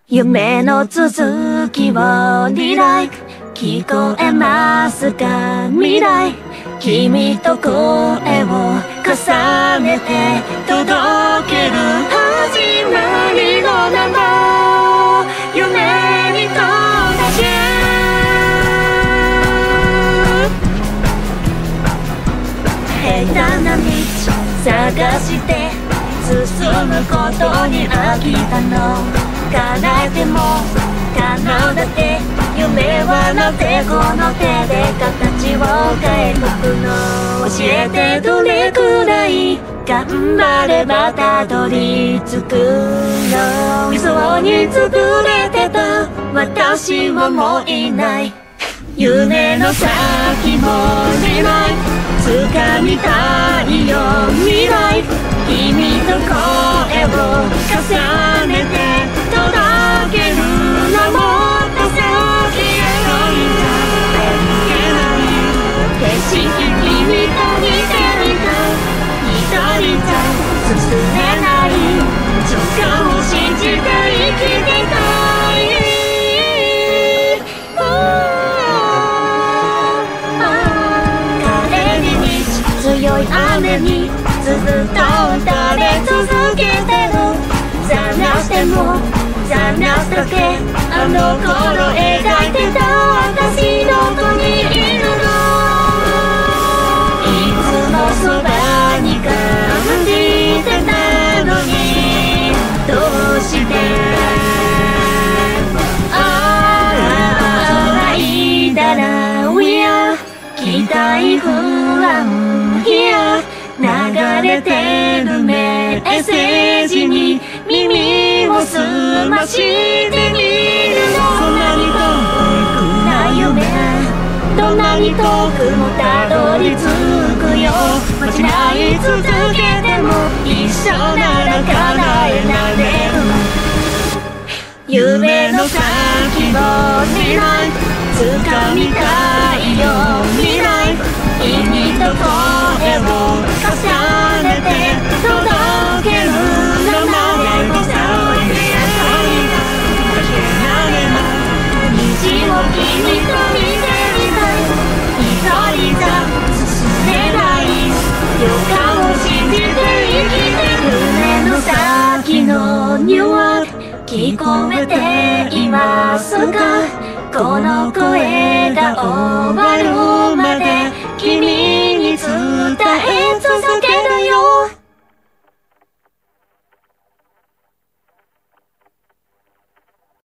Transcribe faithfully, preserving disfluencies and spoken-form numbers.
夢の続きをリライク聞こえますか未来君と声を重ねて届ける始まりの生夢に届け平坦な道探して進むことに飽きたの叶えても叶うだって夢はなぜこの手で形を変えてくの教えてどれくらい頑張ればたどり着くの理想に作れてた私はもういない夢の先も未来掴みたいよ未来君と声を重ねて届けるのもっと先へといたいけない景色君と似てみた一人じゃ進めない直感を信じて生きてたい彼に満ち強い雨にずっと歌で続けてる探しても探すだけあの頃描いてた私どこにいるのいつもそばに感じてたのにどうしてああいだら We are 期待不安 Here流れてるメッセージに耳を澄ましてみるのそんなに遠くな夢どんなに遠くもたどり着くよ間違い続けても一緒なら叶えられる夢の先を未来掴みたいよ未来君と声を重ねて届けるのまでこそ虹を君と見てみたい一人じゃ進めない予感を信じて生きて夢の先のニューワーク聞こえていますかこの声が終わるまで君に伝え続け